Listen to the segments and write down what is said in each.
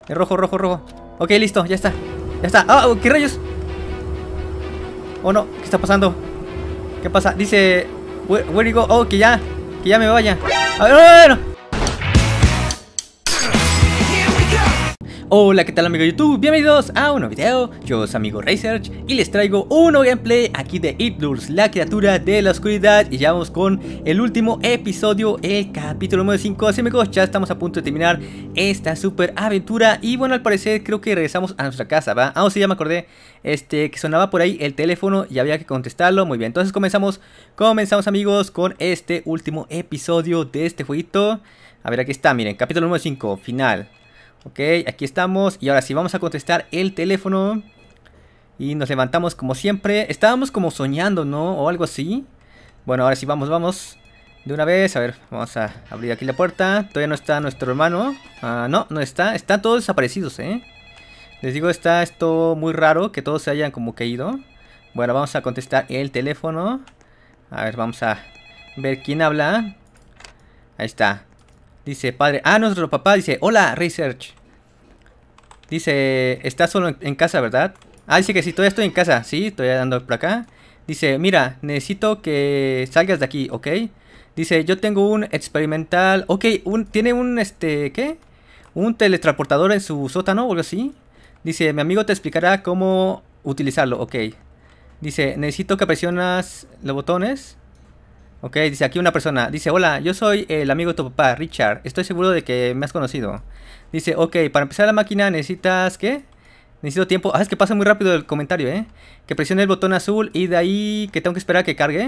El rojo, rojo, rojo. Ok, listo, ya está. Ya está. ¡Ah! Oh, ¿qué rayos? Oh no, ¿qué está pasando? ¿Qué pasa? Dice... Where you go? Oh, que ya me vaya. A ver, no. Hola, ¿qué tal amigos de YouTube? Bienvenidos a un nuevo video. Yo soy amigo Research y les traigo un nuevo gameplay aquí de Itlurs, la criatura de la oscuridad. Y ya vamos con el último episodio, el capítulo número 5. Así amigos, ya estamos a punto de terminar esta super aventura. Y bueno, al parecer creo que regresamos a nuestra casa, ¿va? Ah, sí, ya me acordé, que sonaba por ahí el teléfono y había que contestarlo. Muy bien, entonces comenzamos amigos con este último episodio de este jueguito. A ver, aquí está, miren, capítulo número 5, final. Ok, aquí estamos y ahora sí vamos a contestar el teléfono. Y nos levantamos como siempre. Estábamos como soñando, ¿no? O algo así. Bueno, ahora sí vamos de una vez. A ver, vamos a abrir aquí la puerta. Todavía no está nuestro hermano. No, no está. Están todos desaparecidos, ¿eh? Les digo, está esto muy raro, que todos se hayan como caído. Bueno, vamos a contestar el teléfono. A ver, vamos a ver quién habla. Ahí está. Dice, padre, nuestro papá dice, hola, Research. Dice, estás solo en casa, ¿verdad? Dice que sí, todavía estoy en casa, sí, estoy andando por acá. Dice, mira, necesito que salgas de aquí, ¿ok? Dice, yo tengo un experimental, ok, tiene un, ¿qué? Un teletransportador en su sótano o algo así. Dice, mi amigo te explicará cómo utilizarlo, ok. Dice, necesito que presionas los botones. Ok, dice aquí una persona, dice, hola, yo soy el amigo de tu papá, Richard, estoy seguro de que me has conocido. Dice, ok, para empezar la máquina necesitas, ¿qué? Necesito tiempo, es que pasa muy rápido el comentario, que presione el botón azul y de ahí que tengo que esperar a que cargue.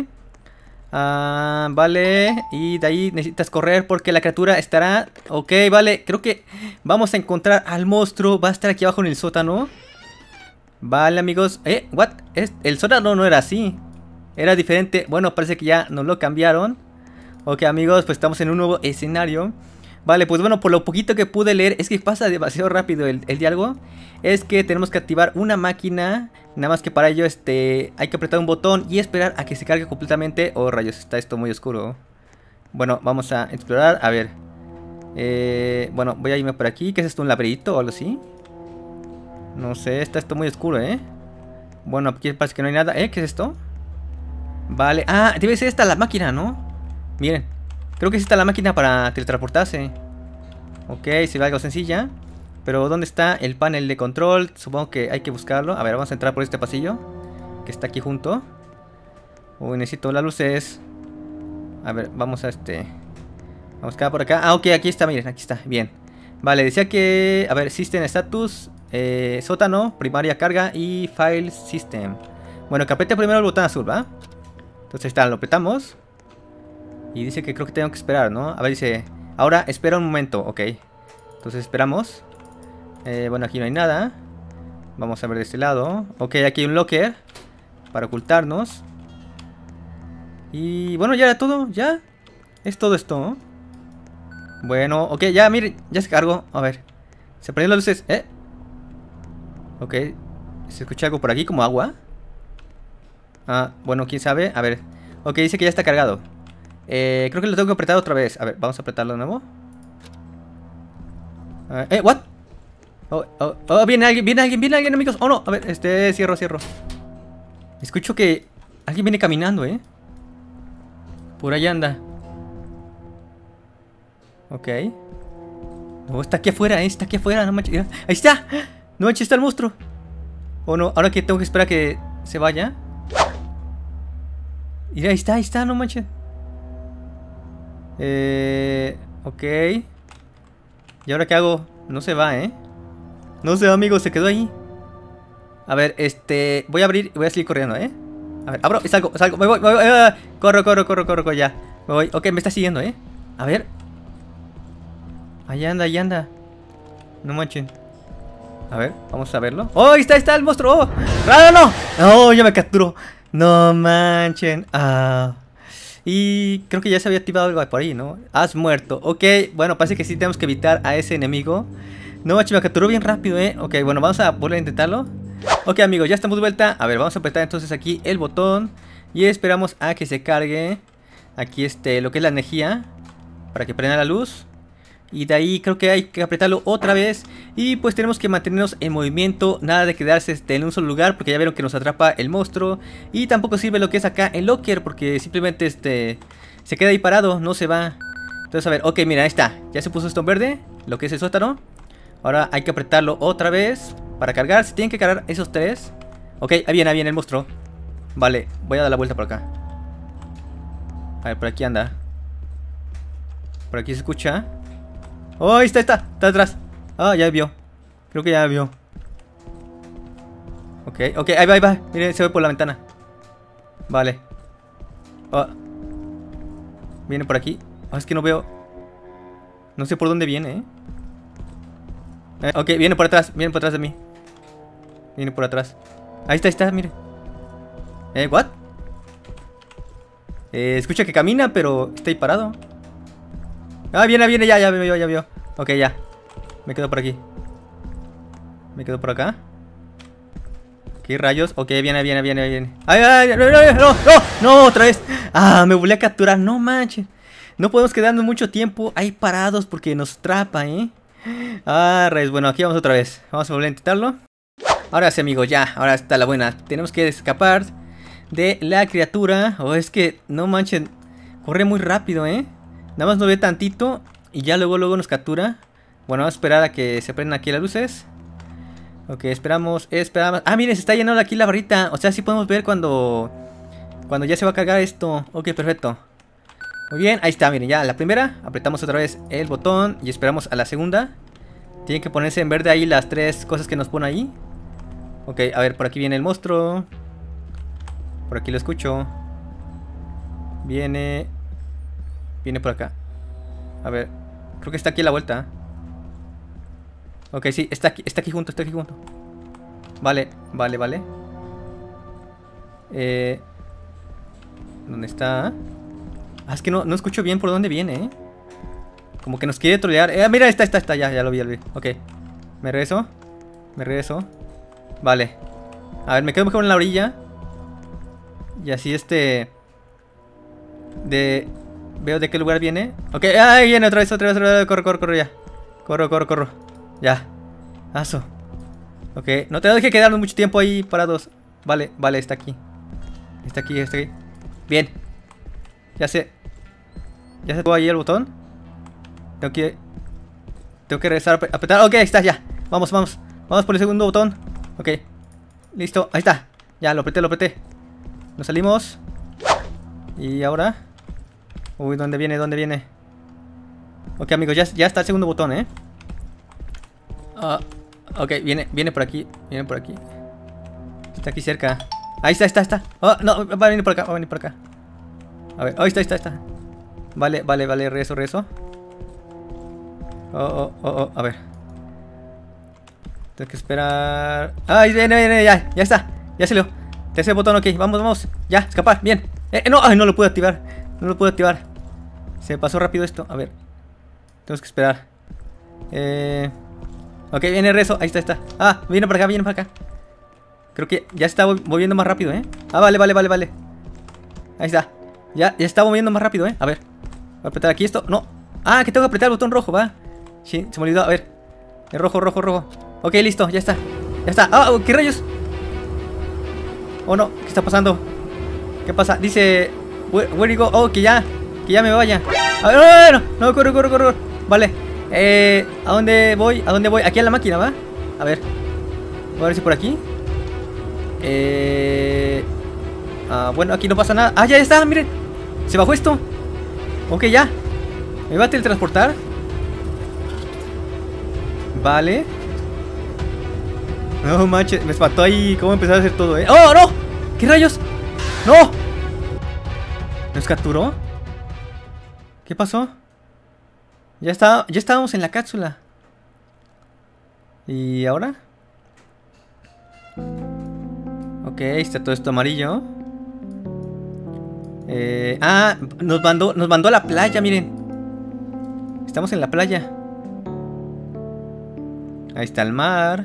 Vale, y de ahí necesitas correr porque la criatura estará, ok, vale, creo que vamos a encontrar al monstruo, va a estar aquí abajo en el sótano. Vale amigos, what, el sótano no era así. Era diferente, bueno, parece que ya nos lo cambiaron. Ok amigos, pues estamos en un nuevo escenario. Vale, pues bueno, por lo poquito que pude leer, es que pasa demasiado rápido el diálogo. Es que tenemos que activar una máquina. Nada más que para ello, hay que apretar un botón y esperar a que se cargue completamente. Oh rayos, está esto muy oscuro. Bueno, vamos a explorar, a ver. Bueno, voy a irme por aquí. ¿Qué es esto? ¿Un laberinto o algo así? No sé, está esto muy oscuro, Bueno, aquí parece que no hay nada. ¿Qué es esto? Vale, debe ser esta la máquina, ¿no? Miren, creo que es esta la máquina para teletransportarse. Ok, se ve algo sencilla. Pero ¿dónde está el panel de control? Supongo que hay que buscarlo. A ver, vamos a entrar por este pasillo que está aquí junto. Uy, necesito las luces. A ver, vamos a vamos a quedar por acá. Ok, aquí está, miren, aquí está, bien. Vale, decía que, a ver, System Status, sótano, primaria carga y File System. Bueno, que apriete primero el botón azul, ¿va? Entonces ahí está, lo apretamos. Y dice que creo que tengo que esperar, ¿no? A ver, dice, ahora espera un momento, ok. Entonces esperamos. Bueno, aquí no hay nada. Vamos a ver de este lado. Ok, aquí hay un locker para ocultarnos. Y bueno, ya era todo, ya. Es todo esto, ¿no? Bueno, ok, ya, miren, ya se cargó. A ver, se prendieron las luces, Ok, se escucha algo por aquí como agua. Bueno, quién sabe, a ver. Ok, dice que ya está cargado. Creo que lo tengo que apretar otra vez. A ver, vamos a apretarlo de nuevo. What? Viene alguien, amigos. Oh, no, a ver, cierro. Escucho que alguien viene caminando, Por allá anda. Ok. No, está aquí afuera, no manches. Ahí está. No manches, está el monstruo. Oh, no, ahora que tengo que esperar a que se vaya. Mira, ahí está, no manches. Ok. ¿Y ahora qué hago? No se va, No se va, amigo, se quedó ahí. A ver, voy a abrir y voy a seguir corriendo, A ver, abro y salgo. Me voy. Corro, ya. Me voy. Ok, me está siguiendo, A ver. Ahí anda. No manchen. A ver, vamos a verlo. ¡Oh, ahí está el monstruo! ¡Oh! ¡No! ¡Oh, ya me capturó! No manchen. Y creo que ya se había activado algo por ahí, ¿no? Has muerto. Ok, bueno, parece que sí tenemos que evitar a ese enemigo. No manchen, me capturó bien rápido, Ok, bueno, vamos a volver a intentarlo. Ok, amigos, ya estamos de vuelta. A ver, vamos a apretar entonces aquí el botón. Y esperamos a que se cargue aquí lo que es la energía, para que prenda la luz. Y de ahí creo que hay que apretarlo otra vez. Y pues tenemos que mantenernos en movimiento. Nada de quedarse en un solo lugar, porque ya vieron que nos atrapa el monstruo. Y tampoco sirve lo que es acá el locker, porque simplemente se queda ahí parado, no se va. Entonces a ver, ok, mira, ahí está. Ya se puso esto en verde, lo que es el sótano. Ahora hay que apretarlo otra vez para cargar. Se tienen que cargar esos tres. Ok, ahí viene el monstruo. Vale, voy a dar la vuelta por acá. A ver, por aquí anda. Por aquí se escucha. Oh, ahí está atrás. Ah, ya me vio. Creo que ya me vio. Ok, ahí va. Miren, se ve por la ventana. Vale. Oh. Viene por aquí. Oh, es que no veo. No sé por dónde viene, ok, viene por atrás de mí. Viene por atrás. Ahí está, mire. ¿What? Escucha que camina, pero está ahí parado. Ah, viene, ya vio. Ok, ya. Me quedo por aquí. Me quedo por acá. ¿Qué rayos? Ok, viene. ¡Ay! ¡No! ¡Otra vez! ¡Ah! Me volví a capturar. No manches. No podemos quedarnos mucho tiempo ahí parados porque nos atrapa, Ah, rayos. Bueno, aquí vamos otra vez. Vamos a volver a intentarlo. Ahora sí, amigos, ya. Ahora está la buena. Tenemos que escapar de la criatura. Oh, es que, no manchen. Corre muy rápido, Nada más nos ve tantito y ya luego nos captura. Bueno, vamos a esperar a que se prendan aquí las luces. Ok, esperamos. Ah, miren, se está llenando aquí la barrita. O sea, sí podemos ver cuando ya se va a cargar esto. Ok, perfecto. Muy bien, ahí está, miren, ya la primera. Apretamos otra vez el botón y esperamos a la segunda. Tienen que ponerse en verde ahí las tres cosas que nos pone ahí. Ok, a ver, por aquí viene el monstruo. Por aquí lo escucho. Viene por acá. A ver, creo que está aquí a la vuelta. Ok, sí, está aquí junto, Vale. ¿Dónde está? Ah, es que no escucho bien por dónde viene, Como que nos quiere trolear. Mira, está, ya lo vi. Ok, me regreso. Vale. A ver, me quedo mejor en la orilla. Y así veo de qué lugar viene. Ok, ahí viene otra vez. Corro ya. Corro. Ya. Aso. Ok, no te dejes quedarnos mucho tiempo ahí parados. Vale, está aquí. Está aquí. Bien. Ya se puso ahí el botón. Tengo que regresar a apretar. Ok, ahí está, ya. Vamos por el segundo botón. Ok. Listo, ahí está. Ya, lo apreté. Nos salimos. Y ahora. Uy, ¿dónde viene? Ok, amigos, ya está el segundo botón, ok, viene por aquí. Está aquí cerca. Ahí está. Oh, no, va a venir por acá. A ver, ahí está. Vale, regreso. Oh, a ver. Tengo que esperar. ¡Ay, viene! Ya está. Ya salió. Tercer botón, ok, vamos. Ya, escapar, bien. No, ay, no lo pude activar. Se me pasó rápido esto. A ver. Tenemos que esperar. Ok, viene el rezo. Ahí está. Ah, viene para acá. Creo que ya está moviendo más rápido, Ah, vale. Ahí está. Ya está moviendo más rápido, A ver. Voy a apretar aquí esto. No. Ah, que tengo que apretar el botón rojo, va. Sí, se me olvidó. A ver. El rojo. Ok, listo, ya está. Ah, ¿qué rayos? Oh, no. ¿Qué está pasando? ¿Qué pasa? Dice... Where you go? Oh, que ya me vaya. A ver, no, corro. Vale. ¿A dónde voy? Aquí a la máquina, ¿va? A ver. Voy a ver si por aquí. Bueno, aquí no pasa nada. Ah, ya está, miren. Se bajó esto. Ok, ya. ¿Me va a teletransportar? Vale. No manches, me espantó ahí cómo empezar a hacer todo, ¡Oh, no! ¿Qué rayos? ¡No! ¿Nos capturó? ¿Qué pasó? Ya estábamos en la cápsula. ¿Y ahora? Ok, está todo esto amarillo. Nos mandó a la playa, miren. Estamos en la playa. Ahí está el mar.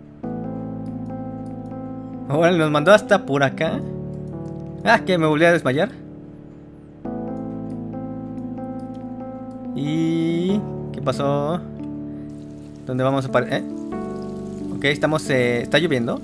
Ahora nos mandó hasta por acá. Ah, que me volví a desmayar. ¿Y ¿Qué pasó? ¿Dónde vamos a parar? Ok, estamos... ¿está lloviendo?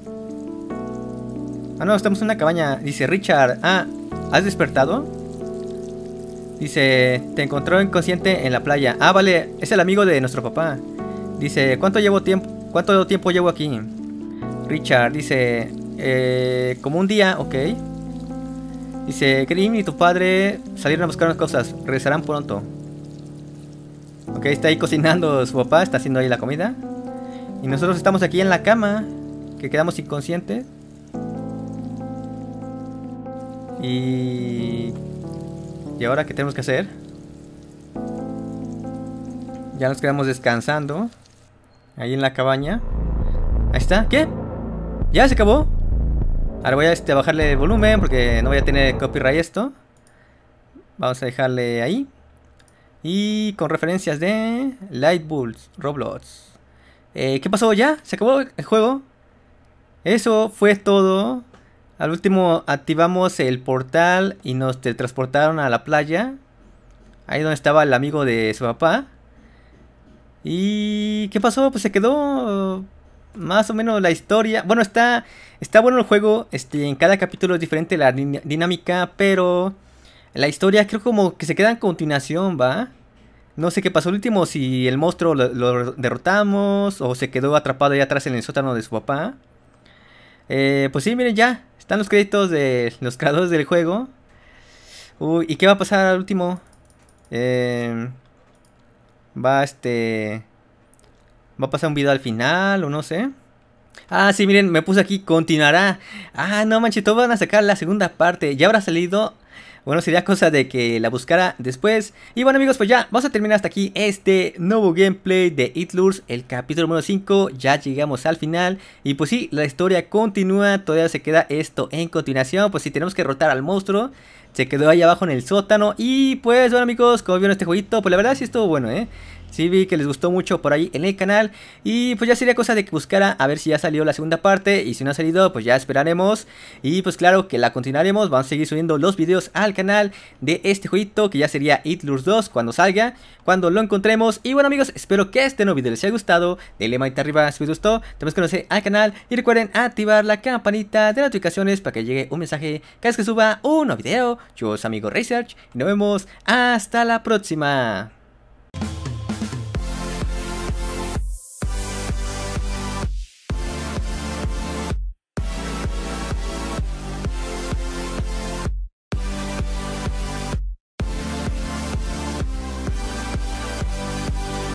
Ah, no, estamos en una cabaña. Dice Richard. Ah, ¿has despertado? Dice, te encontró inconsciente en la playa. Ah, vale, es el amigo de nuestro papá. Dice, ¿cuánto tiempo llevo aquí? Richard, dice, como un día, ok. Dice, Grim y tu padre salieron a buscar unas cosas. Regresarán pronto. Ok, está ahí cocinando su papá, está haciendo ahí la comida. Y nosotros estamos aquí en la cama, que quedamos inconscientes. ¿Y ahora qué tenemos que hacer? Ya nos quedamos descansando ahí en la cabaña. Ahí está, ¿qué? ¿Ya se acabó? Ahora voy a bajarle el volumen porque no voy a tener copyright esto. Vamos a dejarle ahí. Y con referencias de Lightbulbs, Roblox. ¿Qué pasó ya? ¿Se acabó el juego? Eso fue todo. Al último activamos el portal y nos teletransportaron a la playa. Ahí donde estaba el amigo de su papá. ¿Y qué pasó? Pues se quedó más o menos la historia. Bueno, está bueno el juego. En cada capítulo es diferente la dinámica, pero la historia creo como que se queda en continuación, ¿va? No sé qué pasó el último, si el monstruo lo derrotamos o se quedó atrapado ahí atrás en el sótano de su papá. Pues sí, miren, ya están los créditos de los creadores del juego. Uy, ¿y qué va a pasar al último? Va a pasar un video al final o no sé. Ah, sí, miren, me puse aquí, continuará. Ah, no manches, todos van a sacar la segunda parte. Ya habrá salido. Bueno, sería cosa de que la buscara después. Y bueno, amigos, pues ya, vamos a terminar hasta aquí este nuevo gameplay de Itlurs, el capítulo número 5. Ya llegamos al final. Y pues sí, la historia continúa, todavía se queda esto en continuación. Pues sí, tenemos que derrotar al monstruo. Se quedó ahí abajo en el sótano. Y pues bueno, amigos, como vieron este jueguito, pues la verdad sí estuvo bueno, Sí vi que les gustó mucho por ahí en el canal. Y pues ya sería cosa de que buscara a ver si ya salió la segunda parte. Y si no ha salido, pues ya esperaremos. Y pues claro que la continuaremos. Vamos a seguir subiendo los videos al canal de este jueguito, que ya sería Itlurs 2 cuando salga, cuando lo encontremos. Y bueno, amigos, espero que este nuevo video les haya gustado. Denle manita arriba si les gustó. También suscríbanse al canal y recuerden activar la campanita de notificaciones para que llegue un mensaje cada vez que suba un nuevo video. Yo soy amigo Research y nos vemos hasta la próxima.